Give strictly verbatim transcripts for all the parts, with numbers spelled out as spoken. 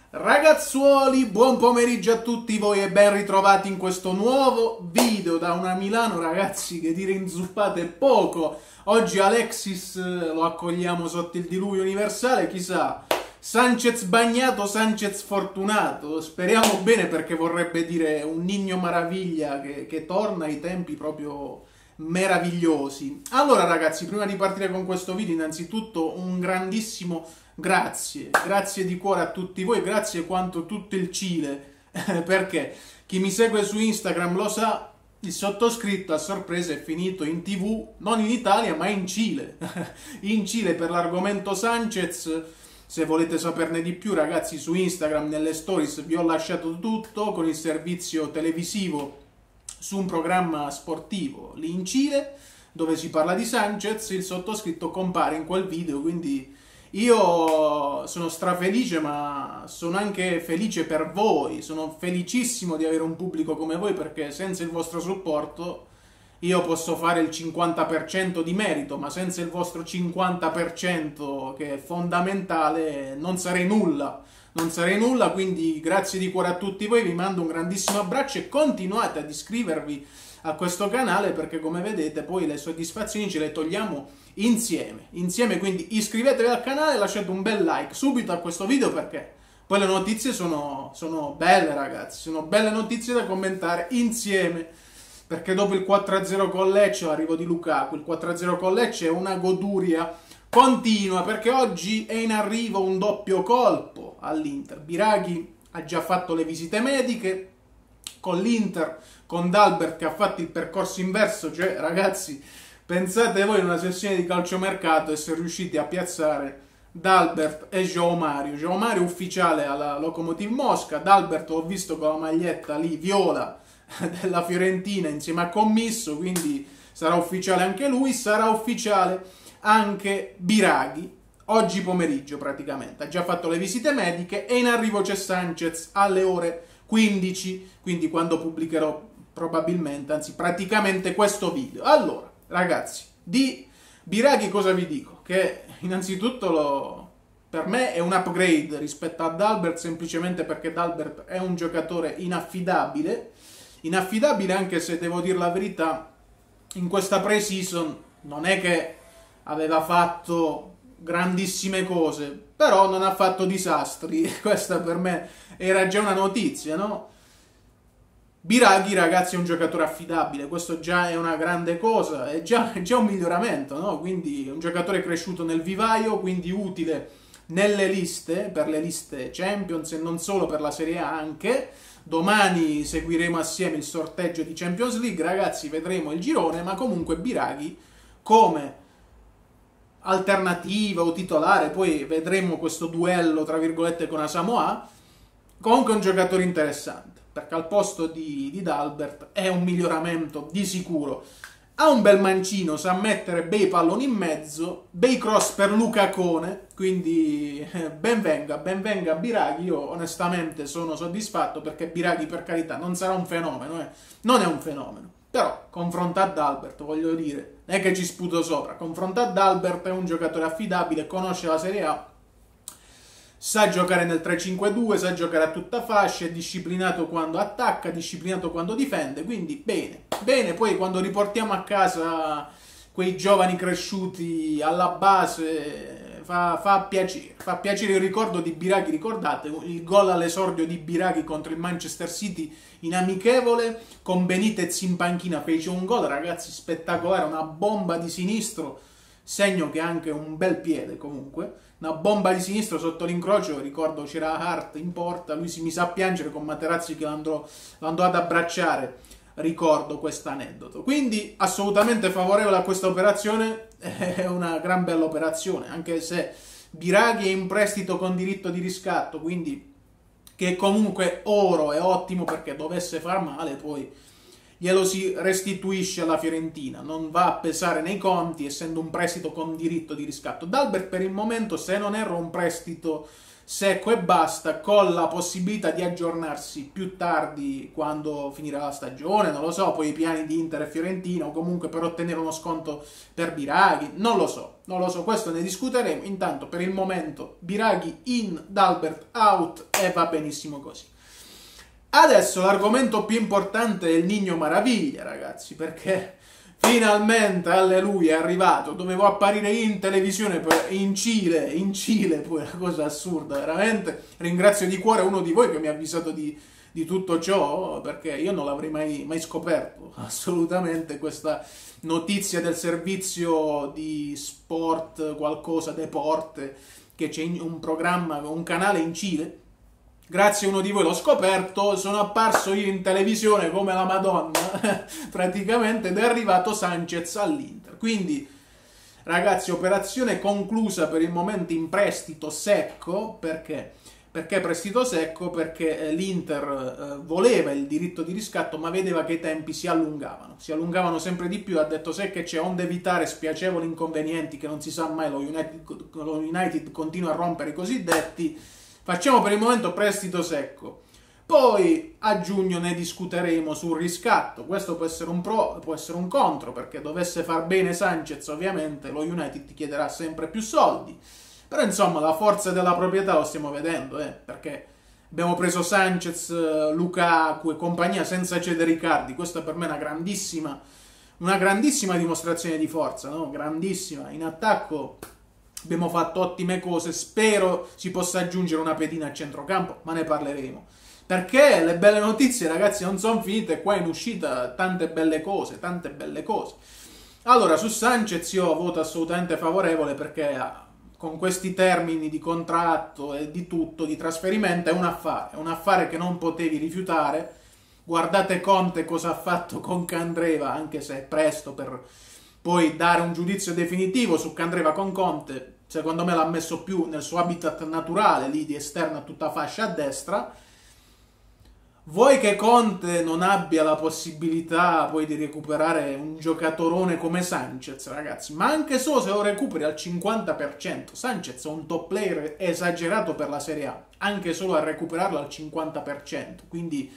Ragazzuoli, buon pomeriggio a tutti voi e ben ritrovati in questo nuovo video da una Milano, ragazzi, che dire inzuppate è poco. Oggi Alexis lo accogliamo sotto il diluvio universale, chissà, Sanchez bagnato, Sanchez fortunato, speriamo bene perché vorrebbe dire un Nino Maraviglia che, che torna ai tempi proprio meravigliosi. Allora ragazzi, prima di partire con questo video, innanzitutto un grandissimo grazie, grazie di cuore a tutti voi, grazie quanto tutto il Cile, perché chi mi segue su Instagram lo sa, il sottoscritto a sorpresa è finito in tv, non in Italia ma in Cile, in Cile per l'argomento Sanchez. Se volete saperne di più ragazzi, su Instagram nelle stories vi ho lasciato tutto con il servizio televisivo su un programma sportivo lì in Cile dove si parla di Sanchez. Il sottoscritto compare in quel video, quindi io sono strafelice, ma sono anche felice per voi, sono felicissimo di avere un pubblico come voi, perché senza il vostro supporto io posso fare il cinquanta per cento di merito, ma senza il vostro cinquanta per cento che è fondamentale non sarei nulla, non sarei nulla, quindi grazie di cuore a tutti voi, vi mando un grandissimo abbraccio e continuate ad iscrivervi a questo canale perché come vedete poi le soddisfazioni ce le togliamo insieme, insieme, quindi iscrivetevi al canale e lasciate un bel like subito a questo video perché poi le notizie sono, sono belle ragazzi, sono belle notizie da commentare insieme, perché dopo il quattro a zero con Lecce, l'arrivo di Lukaku, il quattro a zero con Lecce è una goduria continua, perché oggi è in arrivo un doppio colpo all'Inter. Biraghi ha già fatto le visite mediche con l'Inter, con Dalbert che ha fatto il percorso inverso, cioè ragazzi pensate voi in una sessione di calciomercato essere riusciti a piazzare Dalbert e João Mario. João Mario ufficiale alla Lokomotiv Mosca, Dalbert ho visto con la maglietta lì viola della Fiorentina insieme a Commisso, quindi sarà ufficiale anche lui, sarà ufficiale anche Biraghi oggi pomeriggio praticamente, ha già fatto le visite mediche e in arrivo c'è Sanchez alle ore quindici, quindi quando pubblicherò probabilmente, anzi praticamente questo video. Allora ragazzi, di Biraghi cosa vi dico? Che innanzitutto lo, per me è un upgrade rispetto ad Dalbert, semplicemente perché Dalbert è un giocatore inaffidabile, inaffidabile anche se devo dire la verità, in questa pre-season non è che aveva fatto grandissime cose, però non ha fatto disastri, questa per me era già una notizia, no? Biraghi ragazzi è un giocatore affidabile, questo già è una grande cosa, è già, è già un miglioramento, no? Quindi è un giocatore cresciuto nel vivaio, quindi utile nelle liste, per le liste Champions e non solo, per la Serie A anche. Domani seguiremo assieme il sorteggio di Champions League, ragazzi, vedremo il girone, ma comunque Biraghi come alternativa o titolare, poi vedremo questo duello tra virgolette con Asamoah, comunque è un giocatore interessante, perché al posto di, di Dalbert è un miglioramento di sicuro. Ha un bel mancino, sa mettere bei palloni in mezzo, bei cross per Lucacone, quindi eh, ben venga, ben venga Biraghi. Io onestamente sono soddisfatto perché Biraghi per carità non sarà un fenomeno, eh. non è un fenomeno, però confrontato ad Albert, voglio dire, non è che ci sputo sopra, confrontato ad Albert è un giocatore affidabile, conosce la Serie A, sa giocare nel tre cinque due, sa giocare a tutta fascia, è disciplinato quando attacca, disciplinato quando difende, quindi bene, bene. Poi quando riportiamo a casa quei giovani cresciuti alla base fa, fa piacere, fa piacere il ricordo di Biraghi, ricordate il gol all'esordio di Biraghi contro il Manchester City in amichevole, con Benitez in panchina fece un gol ragazzi spettacolare, una bomba di sinistro, segno che ha anche un bel piede comunque, una bomba di sinistro sotto l'incrocio, ricordo c'era Hart in porta, lui si mise a piangere con Materazzi che l'andò ad abbracciare, ricordo questo aneddoto. Quindi assolutamente favorevole a questa operazione, è una gran bella operazione, anche se Biraghi è in prestito con diritto di riscatto, quindi che comunque oro è ottimo, perché dovesse far male poi glielo si restituisce alla Fiorentina, non va a pesare nei conti essendo un prestito con diritto di riscatto. Dalbert per il momento, se non erro, un prestito secco e basta, con la possibilità di aggiornarsi più tardi quando finirà la stagione, non lo so, poi i piani di Inter e Fiorentina, o comunque per ottenere uno sconto per Biraghi, non lo so. non lo so, questo ne discuteremo. Intanto per il momento Biraghi in, D'Albert out e va benissimo così. Adesso l'argomento più importante è il Niño Maraviglia, ragazzi, perché finalmente, alleluia, è arrivato. Dovevo apparire in televisione in Cile, in Cile, poi una cosa assurda, veramente. Ringrazio di cuore uno di voi che mi ha avvisato di, di tutto ciò, perché io non l'avrei mai, mai scoperto, assolutamente, questa notizia del servizio di sport, qualcosa, Deporte, che c'è un programma, un canale in Cile. Grazie a uno di voi l'ho scoperto, sono apparso io in televisione come la Madonna, praticamente, ed è arrivato Sanchez all'Inter. Quindi, ragazzi, operazione conclusa per il momento in prestito secco. Perché? Perché prestito secco? Perché l'Inter eh, voleva il diritto di riscatto, ma vedeva che i tempi si allungavano. Si allungavano sempre di più, ha detto: sai che c'è, onde evitare spiacevoli inconvenienti che non si sa mai, lo United, lo United continua a rompere i cosiddetti, facciamo per il momento prestito secco. Poi a giugno ne discuteremo sul riscatto. Questo può essere un pro, può essere un contro, perché dovesse far bene Sanchez, ovviamente lo United chiederà sempre più soldi. Però insomma la forza della proprietà lo stiamo vedendo, eh, perché abbiamo preso Sanchez, Lukaku e compagnia senza cedere Icardi. Questa per me è una grandissima, una grandissima dimostrazione di forza, no? Grandissima. In attacco abbiamo fatto ottime cose, spero si possa aggiungere una pedina a centrocampo, ma ne parleremo. Perché le belle notizie, ragazzi, non sono finite, qua in uscita tante belle cose, tante belle cose. Allora, su Sanchez io voto assolutamente favorevole, perché con questi termini di contratto e di tutto, di trasferimento, è un affare, è un affare che non potevi rifiutare. Guardate Conte cosa ha fatto con Candreva, anche se è presto per poi dare un giudizio definitivo su Candreva con Conte. Secondo me l'ha messo più nel suo habitat naturale, lì di esterno a tutta fascia a destra. Vuoi che Conte non abbia la possibilità poi di recuperare un giocatorone come Sanchez, ragazzi, ma anche solo se lo recuperi al cinquanta per cento, Sanchez è un top player esagerato per la Serie A, anche solo a recuperarlo al cinquanta per cento, quindi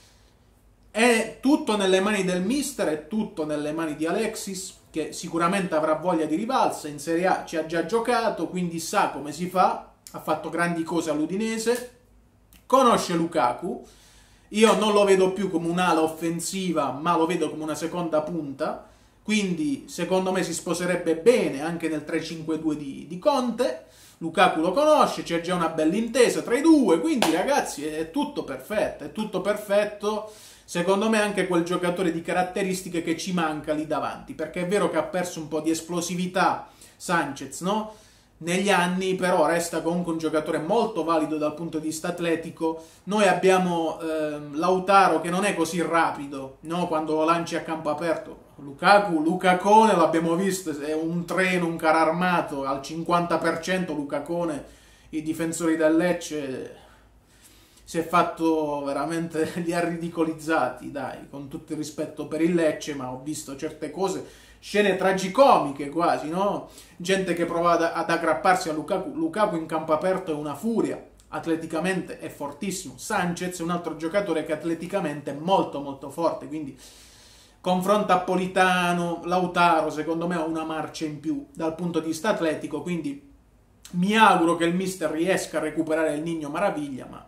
è tutto nelle mani del mister, è tutto nelle mani di Alexis, che sicuramente avrà voglia di rivalsa, in Serie A ci ha già giocato, quindi sa come si fa, ha fatto grandi cose all'Udinese, conosce Lukaku. Io non lo vedo più come un'ala offensiva, ma lo vedo come una seconda punta, quindi secondo me si sposerebbe bene anche nel tre cinque due di, di Conte. Lukaku lo conosce, c'è già una bella intesa tra i due, quindi ragazzi è tutto perfetto, è tutto perfetto. Secondo me anche quel giocatore di caratteristiche che ci manca lì davanti, perché è vero che ha perso un po' di esplosività Sanchez, no? Negli anni, però resta comunque un giocatore molto valido dal punto di vista atletico. Noi abbiamo ehm, Lautaro che non è così rapido, no? Quando lo lanci a campo aperto. Lukaku, Lucacone, l'abbiamo visto, è un treno, un carro armato, al cinquanta per cento Lucacone, i difensori del Lecce, si è fatto veramente, li ha ridicolizzati, dai, con tutto il rispetto per il Lecce, ma ho visto certe cose, scene tragicomiche quasi, no? Gente che prova ad, ad aggrapparsi a Lukaku. Lukaku in campo aperto è una furia, atleticamente è fortissimo. Sanchez è un altro giocatore che atleticamente è molto molto forte, quindi confronta a Politano, Lautaro, secondo me ha una marcia in più dal punto di vista atletico, quindi mi auguro che il mister riesca a recuperare il Niño Maraviglia, ma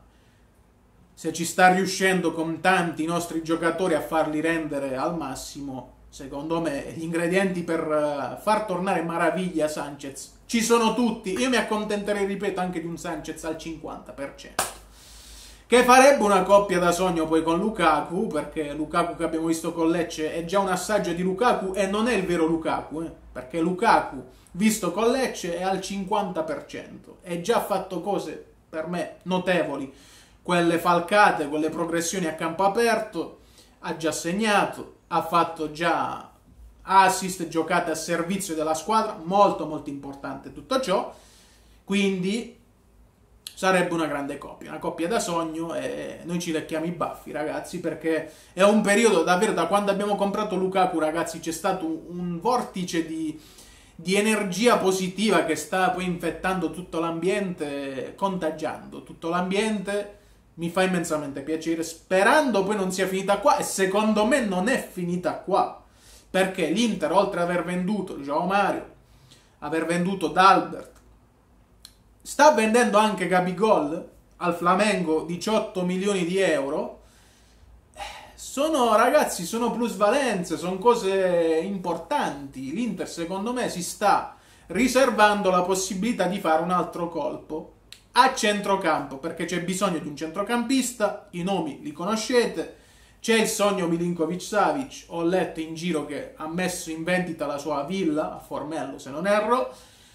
se ci sta riuscendo con tanti nostri giocatori a farli rendere al massimo, secondo me gli ingredienti per far tornare Maraviglia Sanchez ci sono tutti. Io mi accontenterei, ripeto, anche di un Sanchez al cinquanta per cento, che farebbe una coppia da sogno poi con Lukaku, perché Lukaku che abbiamo visto con Lecce è già un assaggio di Lukaku e non è il vero Lukaku, eh? Perché Lukaku visto con Lecce è al cinquanta per cento, è già fatto cose per me notevoli, quelle falcate, quelle progressioni a campo aperto, ha già segnato, ha fatto già assist, giocate a servizio della squadra, molto molto importante tutto ciò, quindi sarebbe una grande coppia, una coppia da sogno, e noi ci lecchiamo i baffi, ragazzi, perché è un periodo davvero, da quando abbiamo comprato Lukaku, ragazzi, c'è stato un, un vortice di, di energia positiva che sta poi infettando tutto l'ambiente, contagiando tutto l'ambiente. Mi fa immensamente piacere, sperando poi non sia finita qua, e secondo me non è finita qua, perché l'Inter, oltre ad aver venduto João Mario, aver venduto Dalbert. Sta vendendo anche Gabigol al Flamengo diciotto milioni di euro. Sono, ragazzi, sono plusvalenze, sono cose importanti. L'Inter, secondo me, si sta riservando la possibilità di fare un altro colpo a centrocampo, perché c'è bisogno di un centrocampista, i nomi li conoscete, c'è il sogno Milinkovic-Savic, ho letto in giro che ha messo in vendita la sua villa a Formello, se non erro.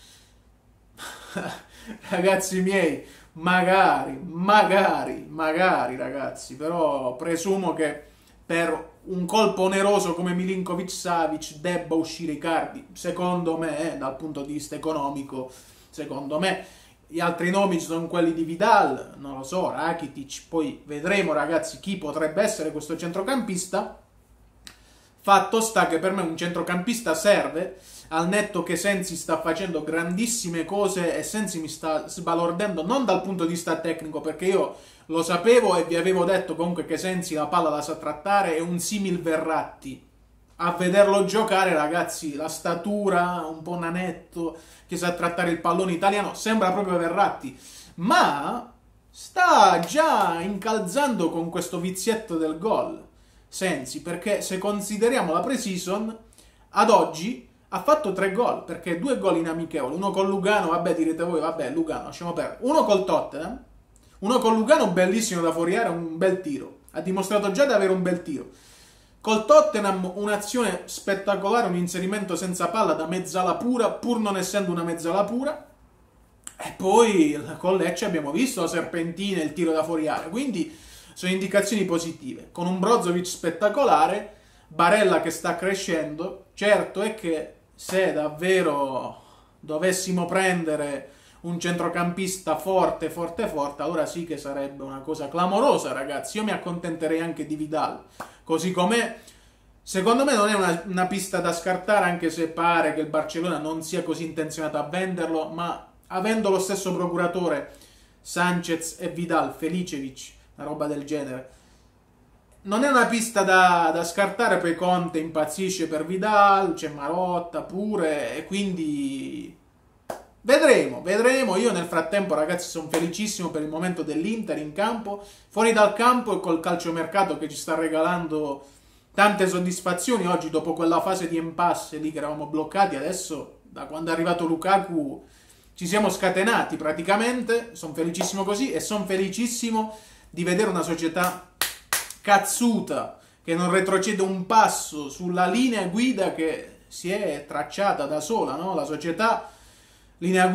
Ragazzi miei, magari, magari, magari, ragazzi, però presumo che per un colpo oneroso come Milinkovic-Savic debba uscire Icardi, secondo me, eh, dal punto di vista economico, secondo me. Gli altri nomi sono quelli di Vidal, non lo so, Rakitic, poi vedremo, ragazzi, chi potrebbe essere questo centrocampista. Fatto sta che per me un centrocampista serve, al netto che Sensi sta facendo grandissime cose e Sensi mi sta sbalordendo non dal punto di vista tecnico, perché io lo sapevo e vi avevo detto comunque che Sensi la palla la sa trattare, è un simil Verratti. A vederlo giocare, ragazzi, la statura, un po' nanetto, che sa trattare il pallone italiano, sembra proprio Verratti, ma sta già incalzando con questo vizietto del gol Sensi, perché se consideriamo la pre-season, ad oggi ha fatto tre gol, perché due gol in amichevole, uno con Lugano, vabbè, direte voi, vabbè, Lugano, lasciamo perdere, uno col Tottenham, uno con Lugano bellissimo da fuori area, un bel tiro, ha dimostrato già di avere un bel tiro. Col Tottenham un'azione spettacolare, un inserimento senza palla da mezzala pura, pur non essendo una mezzala pura. E poi con Lecce abbiamo visto la serpentina e il tiro da fuori area. Quindi sono indicazioni positive. Con un Brozovic spettacolare, Barella che sta crescendo. Certo è che se davvero dovessimo prendere un centrocampista forte, forte, forte, allora sì che sarebbe una cosa clamorosa, ragazzi. Io mi accontenterei anche di Vidal. Così com'è, secondo me non è una, una pista da scartare, anche se pare che il Barcellona non sia così intenzionato a venderlo, ma avendo lo stesso procuratore Sanchez e Vidal, Felicevic, una roba del genere, non è una pista da, da scartare. Poi Conte impazzisce per Vidal, c'è Marotta pure, e quindi vedremo, vedremo. Io nel frattempo, ragazzi, sono felicissimo per il momento dell'Inter in campo, fuori dal campo e col calciomercato che ci sta regalando tante soddisfazioni. Oggi, dopo quella fase di impasse lì che eravamo bloccati, adesso da quando è arrivato Lukaku ci siamo scatenati praticamente. Sono felicissimo così e sono felicissimo di vedere una società cazzuta che non retrocede un passo sulla linea guida che si è tracciata da sola, no? La società, linea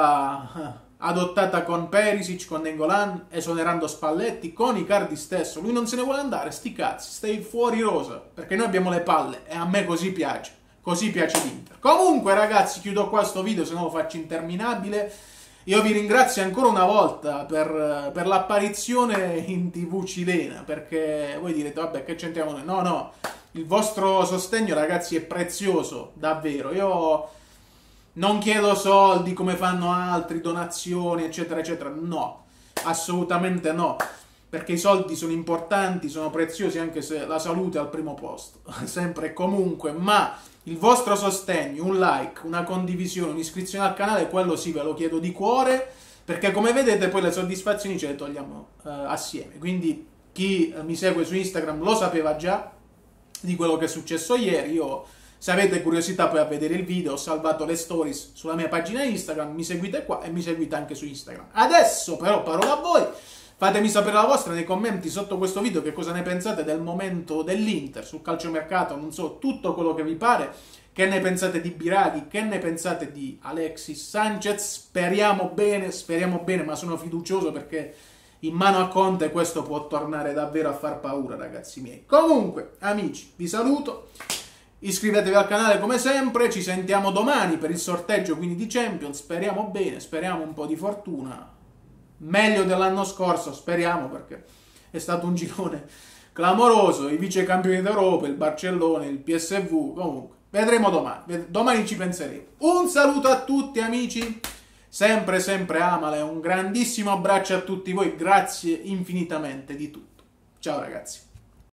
guida adottata con Perisic, con Nainggolan, esonerando Spalletti, con Icardi stesso. Lui non se ne vuole andare, sti cazzi, stai fuori rosa, perché noi abbiamo le palle e a me così piace, così piace l'Inter. Comunque, ragazzi, chiudo qua sto video, se no lo faccio interminabile. Io vi ringrazio ancora una volta per, per l'apparizione in tivù cilena, perché voi direte, vabbè, che c'entriamo noi? No, no, il vostro sostegno, ragazzi, è prezioso, davvero. Io non chiedo soldi come fanno altri, donazioni, eccetera, eccetera. No, assolutamente no. Perché i soldi sono importanti, sono preziosi, anche se la salute è al primo posto. Sempre e comunque. Ma il vostro sostegno, un like, una condivisione, un'iscrizione al canale, quello sì ve lo chiedo di cuore. Perché come vedete poi le soddisfazioni ce le togliamo eh, assieme. Quindi chi mi segue su Instagram lo sapeva già di quello che è successo ieri. Io, se avete curiosità poi a vedere il video, ho salvato le stories sulla mia pagina Instagram, mi seguite qua e mi seguite anche su Instagram. Adesso però parola a voi, fatemi sapere la vostra nei commenti sotto questo video, che cosa ne pensate del momento dell'Inter sul calciomercato, non so, tutto quello che vi pare, che ne pensate di Biraghi, che ne pensate di Alexis Sanchez. Speriamo bene, speriamo bene, ma sono fiducioso perché in mano a Conte questo può tornare davvero a far paura, ragazzi miei. Comunque, amici, vi saluto. Iscrivetevi al canale come sempre, ci sentiamo domani per il sorteggio quindi di Champions, speriamo bene, speriamo un po' di fortuna, meglio dell'anno scorso, speriamo, perché è stato un girone clamoroso, i vice campioni d'Europa, il Barcellona, il P S V, comunque, vedremo domani, domani ci penseremo. Un saluto a tutti amici, sempre sempre Amale, un grandissimo abbraccio a tutti voi, grazie infinitamente di tutto, ciao ragazzi.